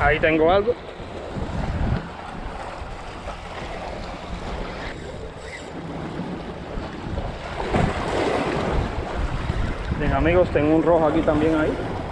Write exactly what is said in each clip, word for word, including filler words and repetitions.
Ahí tengo algo. Bien, amigos, tengo un rojo aquí también ahí.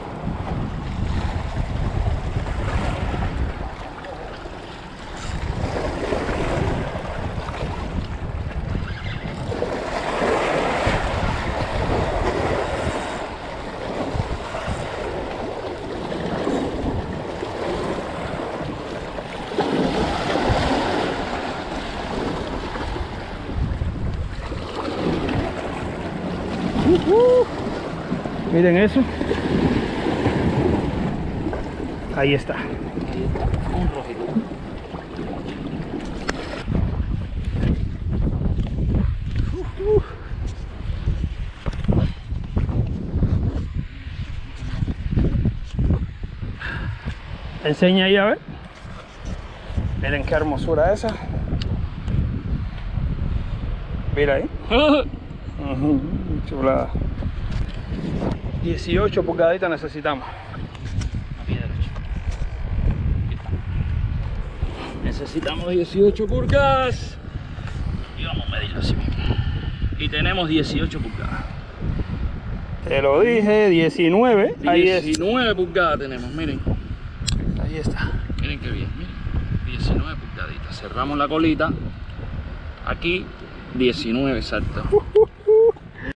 Uh, miren eso. Ahí está. Ahí está, un rojito. Uh, uh. Enseña ahí a ver. Miren qué hermosura esa. Mira ahí. Uh-huh. Chulada. dieciocho pulgaditas necesitamos. A pie derecho. Aquí está. Necesitamos dieciocho pulgadas. Y vamos a medirlo así mismo. Y tenemos dieciocho pulgadas. Te lo dije, diecinueve. Ahí es. diecinueve pulgadas tenemos, miren. Ahí está. Miren qué bien, miren. diecinueve pulgaditas. Cerramos la colita. Aquí diecinueve exacto. Uh.